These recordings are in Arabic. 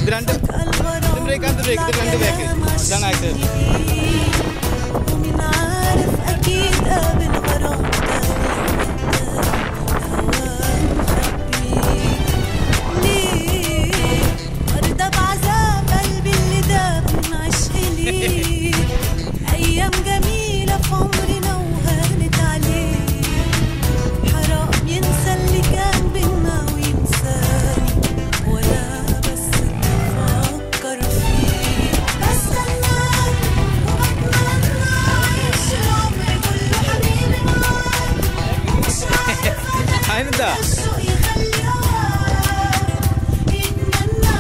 ومين عارف أكيد قابل غرام ليه مرضى بعذاب قلبي اللي داب من عشق ليه أيام جميلة في عمرنا وهانت عليه حرام ينسى اللي كان بينا وينساني ولا بس تفكر فيه بستناك وبتمنى أعيش العمر كله حبيبي معاك ومش عارفة الشوق يخلي هواك يتمنى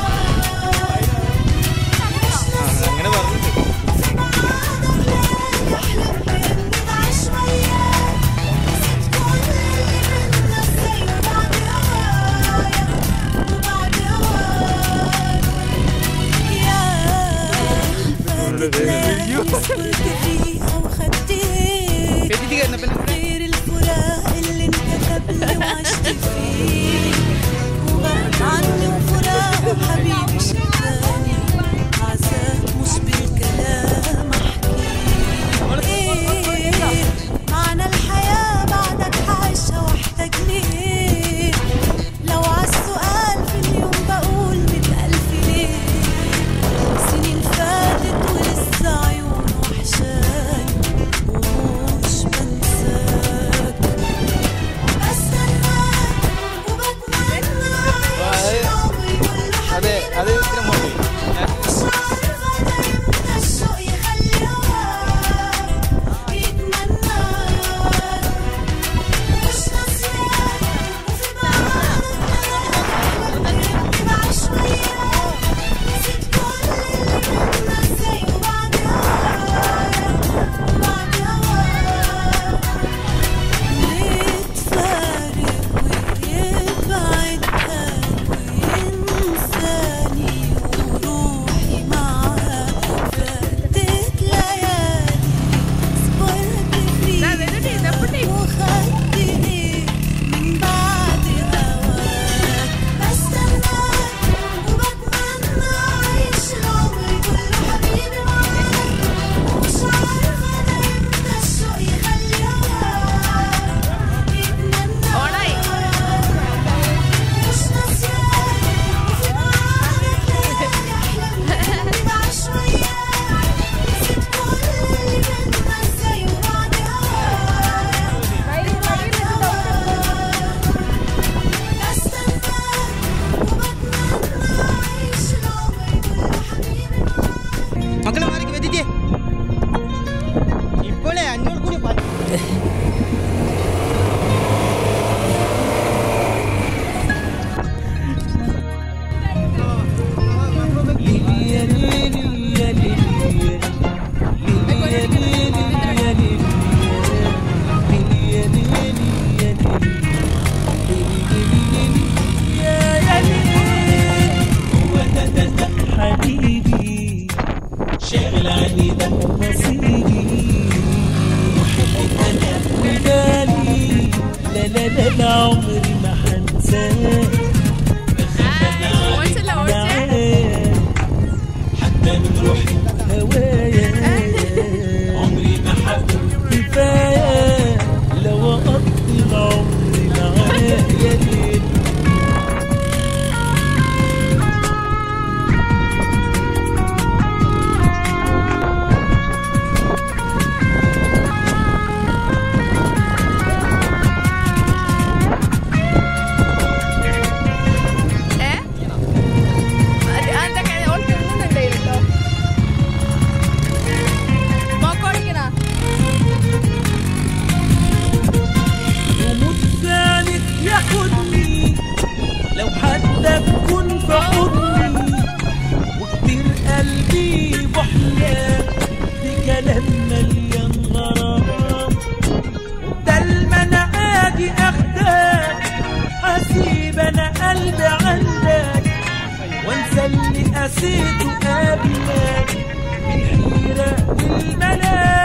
مش ناسياك وفي بعادك ليالي أحلم بإني بعيش وياك نسيت كل اللي بينا ازاي وبعد هواك يا فاتت ليالي صبرت فيها وخدت هيك غير الفراق اللي انكتب لي وعشت فيه وبعد عني وفراق حبيبي شداني عذاب مش بالكلام احكيه ايه معنى الحياة بعدك حعيشها واحتاج ليه لو عالسؤال في اليوم بقول 100,000 ليه سنين فاتت ولسه عيون وحشاني ومش بنساك بستناك وبتمنى أعيش عمري كله حبيبي مش عارفة ده امتى الشوق يخلي هواك يتمناك مش ناسياك وفي بعادك ليالي أحلم بعيش وياك نسيت كل اللي بينا ازاي وبعد هواك ليه تفارق ويبعد وينساني وروحي معاه فاتت ليالي صبرت فيها وخدت ايديك من بعد هواك بستناك وبتمنى أعيش العمر كله حبيبي معاك ومش عارفة ده امتى الشوق يخلي هواك يتمناك مش ناسياك وفي بعادك ليالي أحلم بإني بعيش وياك نسيت كل اللي بينا ازاي وبعد هواك بستناك وبتمنى أعيش العمر كله حبيبي മക്കളെ മാറിക്ക് വെച്ചിട്ടേ ഇപ്പോഴേ 500 കൂടി حبيبي شاغل عني ده نصيبي انا ودالي لا لا لا لا عمري ما هنساك حتى من روحي هوايا عمري ما حقول كفايه لو اقضي العمر معايا يا ليل لو حتى تكون في حضني وكبير قلبي بحلام بكلام مليان غرام وبدل ما انا اجي اخدك هسيب انا قلبي عندك وانسى اللي قسيته قبلك من الحيرة والملام